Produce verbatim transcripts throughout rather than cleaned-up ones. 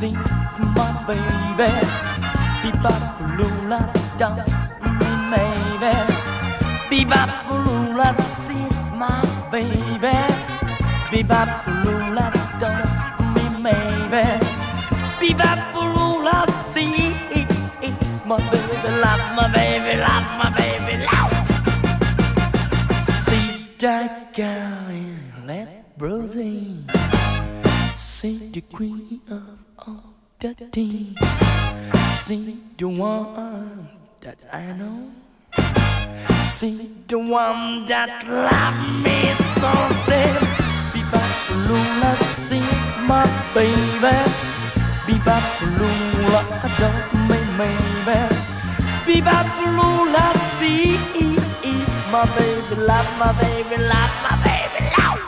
she's my baby. Bebop-a-lula, don't me maybe. Bebop-a-lula, she's my baby. Bebop-a-lula, don't me maybe. Bebop-a-lula, she's my baby. Love my baby, love my baby, love. See that girl in that Rosie. See the queen of all the team. See the one that I know. See the one that loves me so. Say, Bebop-a-lula, she's my baby. Bebop-a-lula, don't me maybe. Bebop-a-lula, she is my baby. Love my baby, love my baby, love.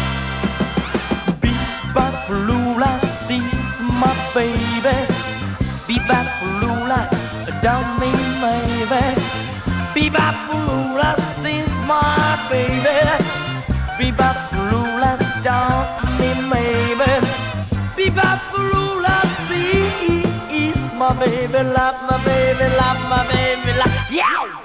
Bebop-a-lula, she's my baby. Bebop-a-lula, don't me maybe. Bebop-a-lula, she's my baby. Bebop-a-lula, don't me maybe. Bebop-a-lula, she is my baby. Love my baby, love my baby, love. Yeah!